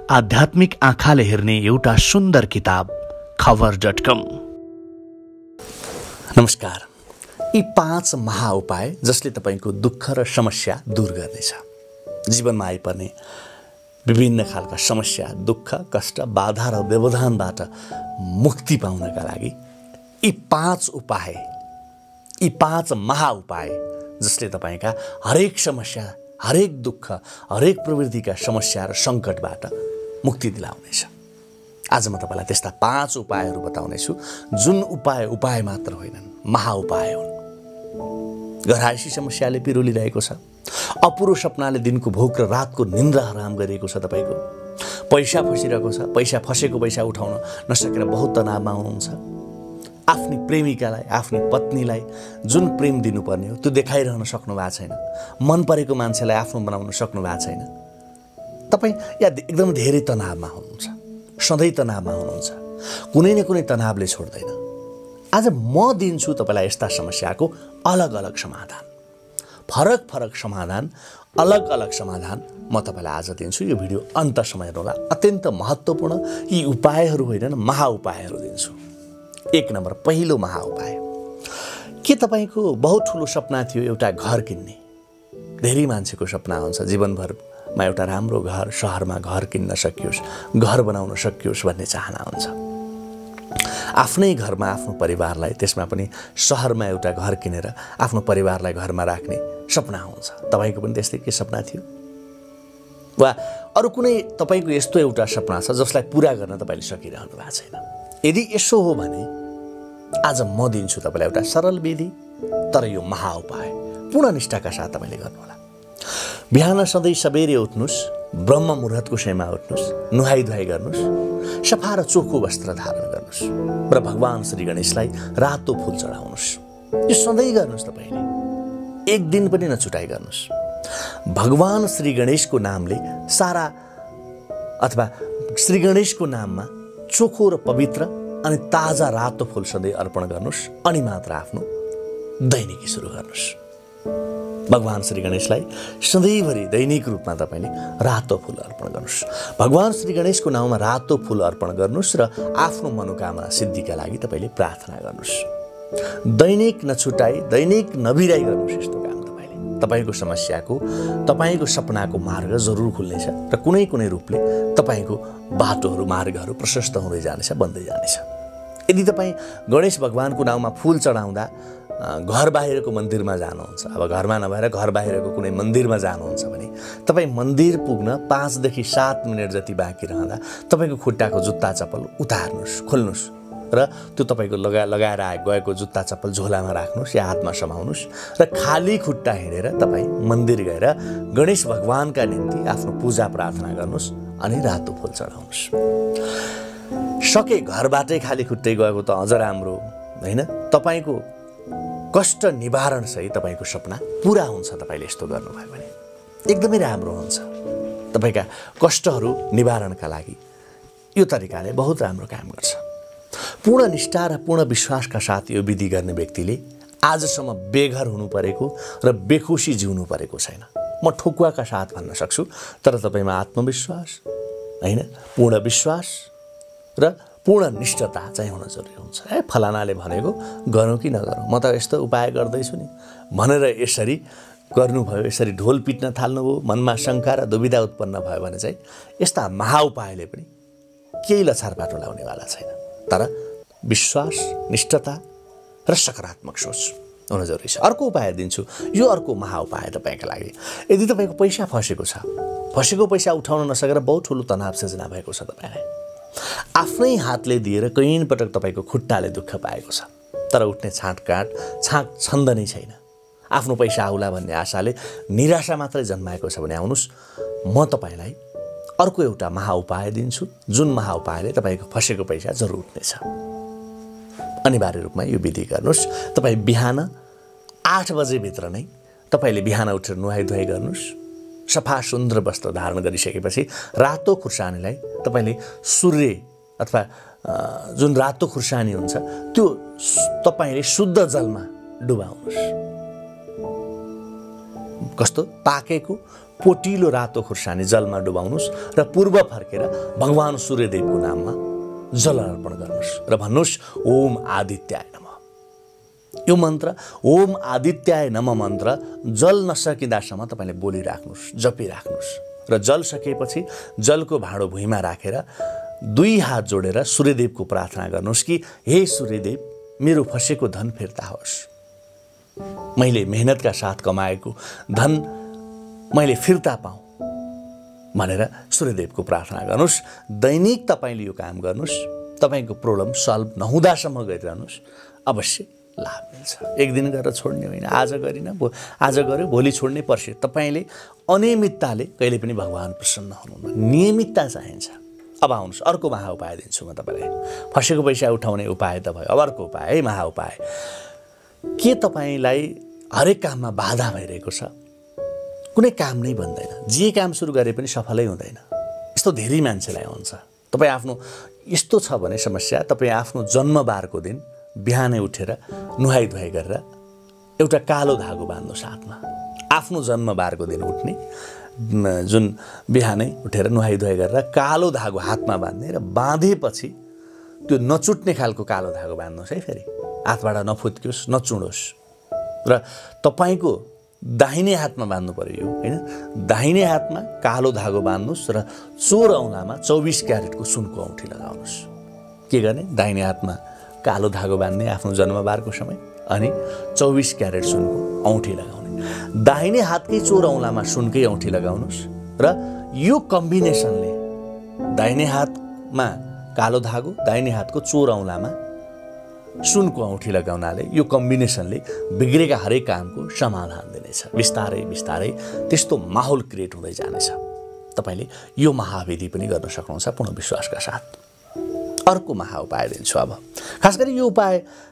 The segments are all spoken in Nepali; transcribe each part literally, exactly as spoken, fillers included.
आध्यात्मिक आँखाले हेर्ने एउटा सुन्दर किताब खबर डट कम। नमस्कार। यी पाँच महा उपाय जसले तपाईको दुःख र समस्या दूर गर्नेछ। जीवनमा आइपर्ने विभिन्न खालका समस्या, दुःख, कष्ट, बाधा र व्यवधानबाट मुक्ति पाउनका लागि यी पाँच उपाय, यी पाँच महा उपाय जसले तपाईका हरेक समस्या, हरेक दुःख, हरेक प्रवृत्तिका समस्या र सङ्कटबाट मुक्ति दिलाउनेछ। आज म तपाईलाई त्यस्ता पाँच उपायहरू बताउनेछु जुन उपाय उपाय मात्र होइनन्, महा उपाय हुन्। घरहाइसी समस्याले पिरोलिरहेको छ, अपुरो सपनाले दिनको भोक र रातको निन्द्रा हराम गरिएको छ, तपाईको पैसा फसिरहेको छ, पैसा फसेको पैसा उठाउन नसकेर बहुत तनावमा हुनुहुन्छ। आफ्नी प्रेमिकालाई, आफ्नी पत्नीलाई जुन प्रेम दिनुपर्ने हो त्यो देखाइरहन सक्नु भएको छैन। मन परेको मान्छेलाई आफ्नो बनाउन सक्नु भएको छैन। तपाईँ या एकदम धेरै तनावमा हुनुहुन्छ, सधैँ तनावमा हुनुहुन्छ, कुनै न कुनै तनावले छोड्दैन। आज म दिन्छु तपाईलाई यस्ता समस्याको अलग अलग समाधान, फरक फरक समाधान, अलग अलग समाधान म तपाईलाई आज दिन्छु। यो भिडियो अन्तसम्म हेर्नुहोला। अत्यन्त महत्त्वपूर्ण यी उपायहरू होइनन्, महा उपायहरू दिन्छु। एक नम्बर, पहिलो महा उपाय के तपाईको बहुत ठुलो सपना थियो एउटा घर किन्ने। धेरै मान्छेको सपना हुन्छ जीवनभरमा एउटा राम्रो घर, सहरमा घर किन्न सकियोस्, घर बनाउन सकियोस् भन्ने चाहना हुन्छ। आफ्नै घरमा आफ्नो परिवारलाई, त्यसमा पनि सहरमा एउटा घर किनेर आफ्नो परिवारलाई घरमा राख्ने सपना हुन्छ। तपाईको पनि त्यस्तै के सपना थियो वा अरू कुनै तपाईको यस्तो एउटा सपना छ जसलाई पूरा गर्न तपाईले सकिरहनु भएको छैन। यदि यसो हो भने आज म दिन्छु तपाईलाई एउटा सरल विधि, तर यो महा उपाय पूर्ण निष्ठाका साथ तपाईले गर्नुहोला। बिहान सधैँ सबेरै उठ्नुस्, ब्रह्म मुहुर्तको समयमा उठ्नुस्, नुहाई धुवाई गर्नुस्, सफा र चोखो वस्त्र धारण गर्नुस् र भगवान श्री गणेशलाई रातो फूल चढाउनुस्। यो सधैँ गर्नुस्, तपाईले एक दिन पनि नछुटाई गर्नुस्। भगवान श्री गणेशको नामले सारा अथवा श्री गणेशको नाममा चोखो र पवित्र अनि ताजा रातो फूल सधैँ अर्पण गर्नुस् अनि मात्र आफ्नो दैनिकी सुरु गर्नुस्। भगवान श्री गणेशलाई सधैँभरि दैनिक रूपमा तपाईले रातो फूल अर्पण गर्नुस्। भगवान श्री गणेशको नाउँमा रातो फूल अर्पण गर्नुस् र आफ्नो मनोकामना सिद्धिका लागि तपाईले प्रार्थना गर्नुस्। दैनिक नछुटाई, दैनिक नबिराई गर्नुस् यस्तो काम तपाईले। तपाईको समस्याको, तपाईको सपनाको मार्ग जरुर खुल्नेछ र कुनै कुनै रूपले तपाईको बाटोहरू, मार्गहरू प्रशस्त हुँदै जानेछ, बन्दै जानेछ। यदि तपाईँ गणेश भगवानको नाउँमा फूल चढाउँदा घर बाहिरको मन्दिरमा जानुहुन्छ, अब घरमा नभएर घर बाहिरको कुनै मन्दिरमा जानुहुन्छ भने तपाईँ मन्दिर पुग्न पाँचदेखि सात मिनट जति बाँकी रहँदा तपाईँको खुट्टाको जुत्ता चप्पल उतार्नुहोस्, खोल्नुहोस् र त्यो तपाईँको लगा लगाएर गएको जुत्ता चप्पल झोलामा राख्नुहोस् या हातमा समाउनुहोस् र खाली खुट्टा हिँडेर तपाईँ मन्दिर गएर गणेश भगवानका निम्ति आफ्नो पूजा प्रार्थना गर्नुहोस् अनि रातो फूल चढाउनुहोस्। सके घरबाटै खाली खुट्टै गएको त अझ राम्रो होइन। तपाईँको कष्ट निवारण सहित तपाईँको सपना पुरा हुन्छ। तपाईँले यस्तो गर्नुभयो भने एकदमै राम्रो हुन्छ। तपाईँका कष्टहरू निवारणका लागि यो तरिकाले बहुत राम्रो काम गर्छ। पूर्ण निष्ठा र पूर्ण विश्वासका साथ यो विधि गर्ने व्यक्तिले आजसम्म बेघर हुनु परेको र बेखुसी जिउनु परेको छैन। म ठोकुवाका साथ भन्न सक्छु। तर तपाईँमा आत्मविश्वास होइन, पूर्ण विश्वास र पूर्ण निष्ठता चाहिँ हुन जरुरी हुन्छ। ए फलानाले भनेको गरौँ कि नगरौँ, म त यस्तो उपाय गर्दैछु नि भनेर यसरी गर्नुभयो, यसरी ढोल पिट्न थाल्नुभयो, मनमा शङ्का र दुविधा उत्पन्न भयो भने चाहिँ यस्ता महा उपायले पनि केही लछार बाटो लाउनेवाला छैन। तर विश्वास, निष्ठता र सकारात्मक सोच हुन जरुरी छ। अर्को उपाय दिन्छु। यो अर्को महा उपाय तपाईँका लागि। यदि तपाईँको पैसा फसेको छ, फसेको पैसा उठाउन नसकेर बहुत ठुलो तनाव सिर्जना भएको छ, तपाईँलाई आफ्नै हातले दिएर कैयन पटक तपाईँको खुट्टाले दुःख पाएको छ, तर उठ्ने छाँटकाँट छाँट छन्द नै छैन। आफ्नो पैसा आउला भन्ने आशाले निराशा मात्रै जन्माएको छ भने आउनुहोस्, म तपाईँलाई अर्को एउटा महा उपाय दिन्छु जुन महा उपायले तपाईँको फसेको पैसा जरुर उठ्नेछ। अनिवार्य रूपमा यो विधि गर्नुहोस्। तपाईँ बिहान आठ बजेभित्र नै तपाईँले बिहान उठेर नुहाई धुवाई गर्नुहोस्, सफा सुन्दर वस्त्र धारण गरिसकेपछि रातो खुर्सानीलाई तपाईँले सूर्य अथवा जुन रातो खुर्सानी हुन्छ त्यो तपाईँले शुद्ध जलमा डुबाउनुहोस्। कस्तो पाकेको पोटिलो रातो खुर्सानी जलमा डुबाउनुहोस् र पूर्व फर्केर भगवान सूर्यदेवको नाममा जल अर्पण गर्नुहोस् र भन्नुहोस् ओम आदित्याय नमः। यो मन्त्र ओम आदित्याय नमः मन्त्र जल नसकिँदासम्म तपाईँले बोलिराख्नुहोस्, जपिराख्नुहोस् र जल सकिएपछि जलको भाँडो भुइँमा राखेर दुई हात जोडेर सूर्यदेवको प्रार्थना गर्नुहोस् कि हे सूर्यदेव मेरो फसेको धन फिर्ता होस्, मैले मेहनतका साथ कमाएको धन मैले फिर्ता पाऊँ भनेर सूर्यदेवको प्रार्थना गर्नुहोस्। दैनिक तपाईँले यो काम गर्नुहोस्, तपाईँको प्रब्लम सल्भ नहुँदासम्म गरिरहनुहोस्, अवश्य लाभ मिल्छ। एक दिन गरेर छोड्ने होइन, आज गरिन आज गऱ्यो भोलि छोड्ने पर्सि। तपाईँले अनियमितताले कहिले पनि भगवान प्रसन्न हुनुहुन्न, नियमितता चाहिन्छ। अब आउनुहोस् अर्को महा उपाय दिन्छु म तपाईँलाई। फसेको पैसा उठाउने उपाय त भयो, अब अर्को उपाय है महा उपाय। के तपाईँलाई हरेक काममा बाधा भइरहेको छ? कुनै काम नै बन्दैन, जे काम सुरु गरे पनि सफलै हुँदैन। यस्तो धेरै मान्छेलाई हुन्छ। तपाईँ आफ्नो यस्तो छ भने समस्या, तपाईँ आफ्नो जन्मबारको दिन बिहानै उठेर नुहाई धुवाई गरेर एउटा कालो धागो बाँध्नुहोस् हातमा। आफ्नो जन्मबारको दिन उठ्ने जुन बिहानै उठेर नुहाई धुवाई गरेर कालो धागो हातमा बाँध्ने र बाँधेपछि त्यो नचुट्ने खालको कालो धागो बाँध्नुहोस् है। फेरि हातबाट नफुत्कियोस्, नचुडोस् र तपाईँको दाहिने हातमा बाँध्नु पर्यो यो होइन। दाहिने हातमा कालो धागो बाँध्नुहोस् र चोर औँलामा चौबिस क्यारेटको सुनको औँठी लगाउनुहोस्। के गर्ने? दाहिने हातमा कालो धागो बाँध्ने आफ्नो जन्मबारको समय, अनि चौबिस क्यारेट सुनको औँठी लगाउने। दाहिने हातकै चोर औँलामा सुनकै औँठी लगाउनुहोस् र यो कम्बिनेसनले दाहिने हातमा कालो धागो, दाहिने हातको चोर औँलामा सुनको औँठी लगाउनाले यो कम्बिनेसनले बिग्रेका हरेक कामको समाधान दिनेछ। बिस्तारै बिस्तारै त्यस्तो माहौल क्रिएट हुँदै जानेछ। तपाईँले यो महाविधि पनि गर्न सक्नुहुन्छ पूर्ण विश्वासका साथ। अर्को महा उपाय दिन्छु अब। खास गरी यो उपाय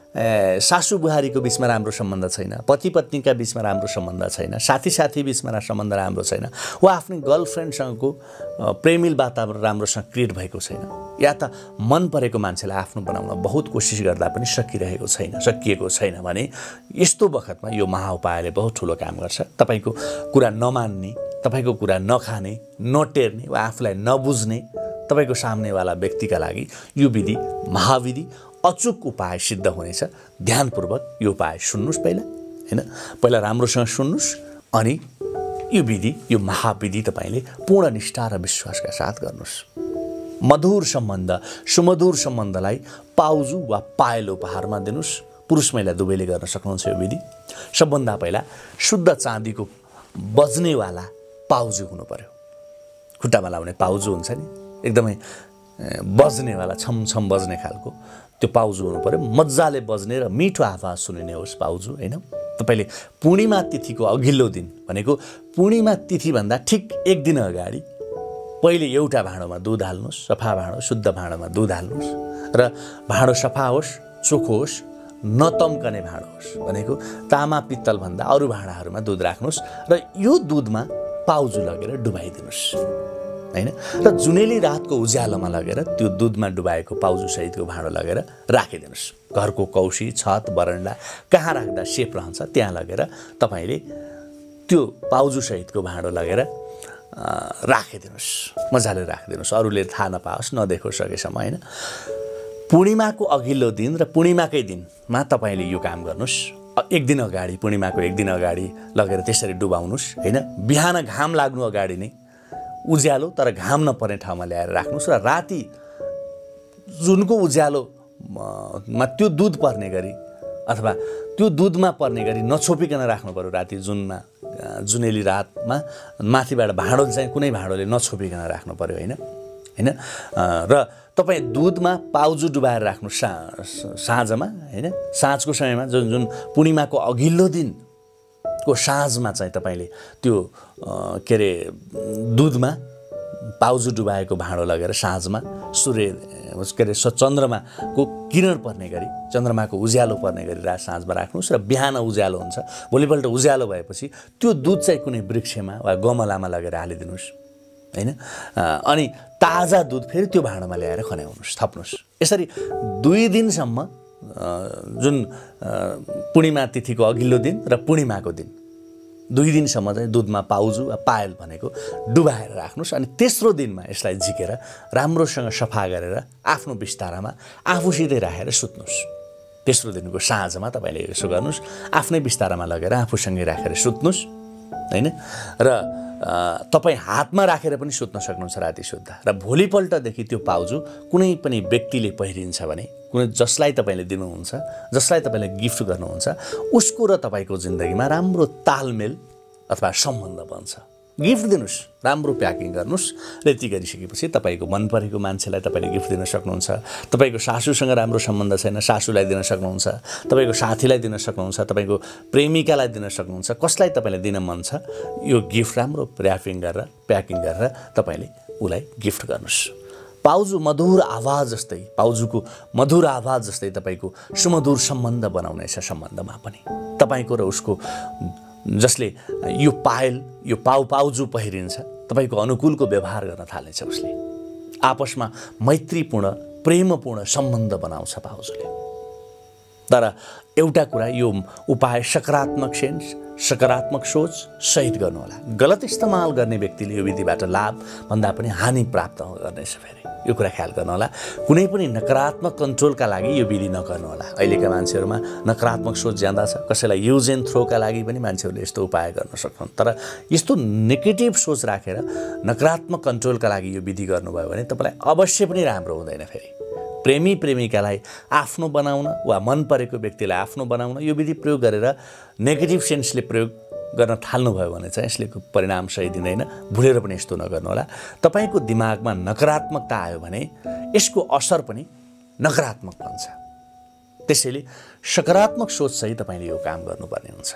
सासू बुहारीको बिचमा राम्रो सम्बन्ध छैन, पति पत्नीका बिचमा राम्रो सम्बन्ध छैन, साथी साथी बिचमा सम्बन्ध राम्रो छैन, वा आफ्नै गर्लफ्रेन्डसँगको प्रेमिल वातावरण राम्रोसँग क्रिएट भएको छैन, या त मन परेको मान्छेलाई आफ्नो बनाउन बहुत कोसिस गर्दा पनि सकिरहेको छैन, सकिएको छैन भने यस्तो बखतमा यो महा उपायले बहुत ठुलो काम गर्छ। तपाईँको कुरा नमान्ने, तपाईँको कुरा नखाने, नटेर्ने वा आफूलाई नबुझ्ने तपाईँको सामनेवाला व्यक्तिका लागि यो विधि महाविधि अचुक उपाय सिद्ध हुनेछ। ध्यानपूर्वक यो उपाय सुन्नुहोस् पहिला हैन, पहिला राम्रोसँग सुन्नुहोस्, अनि यो विधि यो महाविधि तपाईँले पूर्ण निष्ठा र विश्वासका साथ गर्नुहोस्। मधुर सम्बन्ध, सुमधुर सम्बन्धलाई पाउजु वा पायल उपहारमा दिनुहोस्। पुरुष महिला दुवैले गर्न सक्नुहुन्छ यो विधि। सबभन्दा पहिला शुद्ध चाँदीको बज्नेवाला पाउजु हुनु पर्यो। खुट्टामा लाउने पाउजु हुन्छ नि, एकदमै बज्नेवाला छमछम बज्ने खालको त्यो पाउजु हुनु पर्यो। मजाले बज्ने र मिठो आवाज सुनिने होस् पाउजु हैन। तपाईले पूर्णिमा तिथिको अघिल्लो दिन भनेको पूर्णिमा तिथिभन्दा ठिक एक दिन अगाडि पहिले एउटा भाँडोमा दुध हाल्नुहोस्, सफा भाँडो, शुद्ध भाँडोमा दुध हाल्नुहोस् र भाँडो सफा होस्, चोखो होस्, नतम्कने भाँडो होस्, भनेको तामा पित्तल भन्दा अरू भाँडाहरूमा दुध राख्नुहोस् र यो दुधमा पाउजु लगेर डुबाइदिनुहोस् हैन। र जुनेली रातको उज्यालोमा लगेर त्यो दुधमा डुबाएको पाउजु सहितको भाँडो लगेर राखिदिनुहोस्। घरको कौशी, छत, बरन्डा कहाँ राख्दा सेफ रहन्छ त्यहाँ लगेर तपाईले त्यो पाउजु सहितको भाँडो लगेर राखिदिनुहोस्, मजाले राखिदिनुहोस्, अरूले थाहा नपाओस्, नदेखोस् सकेसम्म हैन। पूर्णिमाको अघिल्लो दिन र पूर्णिमाकै दिनमा तपाईले यो काम गर्नुहोस्। एक दिन अगाडि, पूर्णिमाको एक दिन अगाडि लगेर त्यसरी डुबाउनुहोस् हैन। बिहान घाम लाग्नु अगाडि नै उज्यालो तर घाम नपर्ने ठाउँमा ल्याएर राख्नुहोस् र राति जुनको उज्यालोमा त्यो दुध पर्ने गरी अथवा त्यो दुधमा पर्ने गरी नछोपिकन राख्नु पर्यो। राति जुनमा जुनेली रातमा माथिबाट भाँडो चाहिँ कुनै भाँडोले नछोपिकन राख्नु पर्यो हैन हैन। र तपाईँ दुधमा पाउजु डुबाएर राख्नु सा साँझमा हैन। साँझको समयमा जुन जुन पूर्णिमाको अघिल्लो दिन को साँझमा चाहिँ तपाईले त्यो के अरे दुधमा पाउजु डुबाएको भाँडो लगेर साँझमा सूर्य के अरे चन्द्रमाको किरण पर्ने गरी, चन्द्रमाको उज्यालो पर्ने गरी रा साँझमा राख्नुहोस् र बिहान उज्यालो हुन्छ, भोलिपल्ट उज्यालो भएपछि त्यो दुध चाहिँ कुनै वृक्षमा वा गमलामा लगेर हालिदिनुहोस् हैन। अनि ताजा दुध फेरि त्यो भाँडोमा ल्याएर खन्याउनुहोस्, थप्नुहोस्। यसरी दुई दिनसम्म जुन पूर्णिमा तिथिको अघिल्लो दिन र पूर्णिमाको दिन दुई दिनसम्म चाहिँ दुधमा पाउजु वा पायल भनेको डुबाएर राख्नुहोस् अनि तेस्रो दिनमा यसलाई झिकेर राम्रोसँग सफा गरेर आफ्नो बिस्तारामा आफूसितै राखेर सुत्नुहोस्। तेस्रो दिनको साँझमा तपाईँले यसो गर्नुहोस्, आफ्नै बिस्तारामा लगेर आफूसँगै राखेर सुत्नुहोस् हैन। र तपाईँ हातमा राखेर पनि सुत्न सक्नुहुन्छ राति सुत्दा। र भोलिपल्टदेखि त्यो पाउजु कुनै पनि व्यक्तिले पहिरिन्छ भने, कुनै जसलाई तपाईँले दिनुहुन्छ, जसलाई तपाईँले गिफ्ट गर्नुहुन्छ, उसको र तपाईँको जिन्दगीमा राम्रो तालमेल अथवा सम्बन्ध बन्छ। गिफ्ट दिनुहोस्, राम्रो प्याकिङ गर्नुहोस् र यति गरिसकेपछि तपाईँको मन परेको मान्छेलाई तपाईँले गिफ्ट दिन सक्नुहुन्छ। तपाईँको सासूसँग राम्रो सम्बन्ध छैन, सासूलाई दिन सक्नुहुन्छ। तपाईँको साथीलाई दिन सक्नुहुन्छ, तपाईँको प्रेमिकालाई दिन सक्नुहुन्छ। कसलाई तपाईँले दिन मन छ, यो गिफ्ट राम्रो र्यापिङ गरेर प्याकिङ गरेर तपाईँले उसलाई गिफ्ट गर्नुहोस्। पाउजु मधुर आवाज जस्तै, पाउजुको मधुर आवाज जस्तै तपाईँको सुमधुर सम्बन्ध बनाउनेछ सम्बन्धमा पनि। तपाईँको र उसको जसले यो पायल यो पाउ पाउजु पहिरिन्छ तपाईँको अनुकूलको व्यवहार गर्न थाल्नेछ। उसले आपसमा मैत्रीपूर्ण प्रेमपूर्ण सम्बन्ध बनाउँछ पाउजुले। तर एउटा कुरा, यो उपाय सकारात्मक सेन्स सकारात्मक सोच सहित गर्नुहोला। गलत इस्तेमाल गर्ने व्यक्तिले यो विधिबाट लाभ भन्दा पनि हानि प्राप्त गर्नेछ। फेरि यो कुरा ख्याल गर्नुहोला। कुनै पनि नकारात्मक कन्ट्रोलका लागि यो विधि नगर्नुहोला। अहिलेका मान्छेहरूमा नकारात्मक सोच ज्यादा छ। कसैलाई युज एन्ड थ्रोका लागि पनि मान्छेहरूले यस्तो उपाय गर्न सक्छन्। तर यस्तो नेगेटिभ सोच राखेर नकारात्मक कन्ट्रोलका लागि यो विधि गर्नुभयो भने तपाईँलाई अवश्य पनि राम्रो हुँदैन। फेरि प्रेमी प्रेमिकालाई आफ्नो बनाउन वा मन परेको व्यक्तिलाई आफ्नो बनाउन यो विधि प्रयोग गरेर नेगेटिभ सेन्सले प्रयोग गर्न थाल्नुभयो भने चाहिँ यसले परिणाम सही दिँदैन। भुलेर पनि यस्तो नगर्नुहोला। तपाईँको दिमागमा नकारात्मकता आयो भने यसको असर पनि नकारात्मक बन्छ। त्यसैले सकारात्मक सोचसहित तपाईँले यो काम गर्नुपर्ने हुन्छ।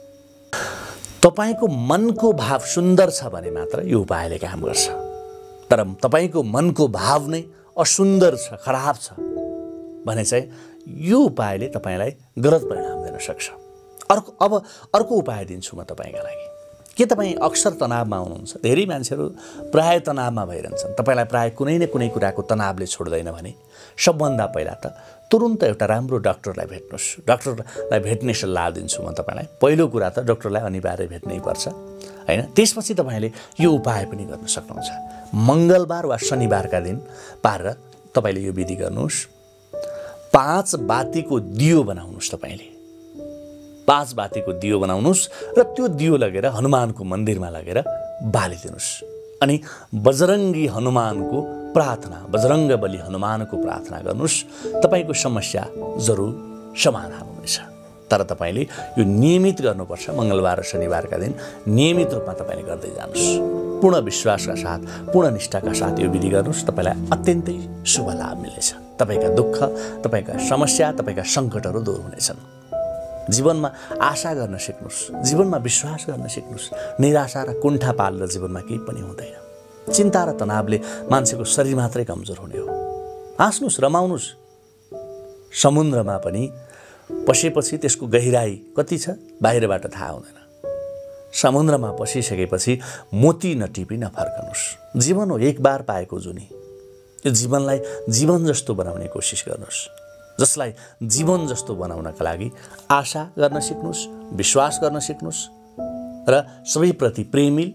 तपाईँको मनको भाव सुन्दर छ भने मात्र यो उपायले काम गर्छ। तर तपाईँको मनको भाव नै असुन्दर छ, खराब छ भने चाहिँ यो उपायले तपाईँलाई गलत परिणाम दिन सक्छ। अर्को अब अर्को उपाय दिन्छु म तपाईँका लागि। के तपाईँ अक्सर तनावमा हुनुहुन्छ? धेरै मान्छेहरू प्राय तनावमा भइरहन्छन्। तपाईँलाई प्राय कुनै न कुनै कुराको तनावले छोड्दैन भने सबभन्दा पहिला त तुरुन्त एउटा राम्रो डाक्टरलाई भेट्नुहोस्। डाक्टरलाई भेट्ने सल्लाह दिन्छु म तपाईँलाई। पहिलो कुरा त डाक्टरलाई अनिवार्य भेट्नै पर्छ हैन। त्यसपछि तपाईँले यो उपाय पनि गर्न सक्नुहुन्छ। मङ्गलबार वा शनिबारका दिन पारेर तपाईँले यो विधि गर्नुहोस्। पाँच बातीको दियो बनाउनुहोस्। तपाईँले पाँच बातीको दियो बनाउनुहोस् र त्यो दियो लगेर हनुमानको मन्दिरमा लगेर बालिदिनुहोस्। अनि बजरङ्गी हनुमानको प्रार्थना, बजरङ्ग बली हनुमानको प्रार्थना गर्नुहोस्। तपाईँको समस्या जरुर समाधान हुनेछ। तर तपाईँले यो नियमित गर्नुपर्छ। मङ्गलबार र शनिबारका दिन नियमित रूपमा तपाईँले गर्दै जानुहोस्। पूर्ण विश्वासका साथ, पूर्ण निष्ठाका साथ यो विधि गर्नुहोस्। तपाईँलाई अत्यन्तै शुभ लाभ मिल्नेछ। तपाईँका दुःख, तपाईँका समस्या, तपाईँका सङ्कटहरू दूर हुनेछन्। जीवनमा आशा गर्न सिक्नुहोस्। जीवनमा विश्वास गर्न सिक्नुहोस्। निराशा र कुण्ठा पालेर जीवनमा केही पनि हुँदैन। चिन्ता र तनावले मान्छेको शरीर मात्रै कमजोर हुने हो। हाँस्नुहोस्, रमाउनुहोस्। समुद्रमा पनि पसेपछि त्यसको गहिराई कति छ बाहिरबाट थाहा हुँदैन। समुद्रमा पसिसकेपछि मोती नटिपी नफर्कनुहोस्। जीवन हो एक बार पाएको जुनी। यो जीवनलाई जीवन जस्तो बनाउने कोसिस गर्नुहोस्। जसलाई जीवन जस्तो बनाउनका लागि आशा गर्न सिक्नुहोस्, विश्वास गर्न सिक्नुहोस् र सबैप्रति प्रेमिल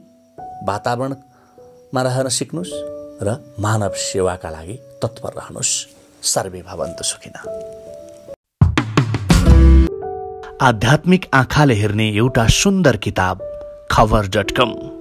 वातावरणमा रहन सिक्नुहोस् र मानव सेवाका लागि तत्पर रहनुहोस्। सर्वे भवन्तु सुखिनः। आध्यात्मिक आँखाले हेर्ने एउटा सुन्दर किताब खबर डट कम।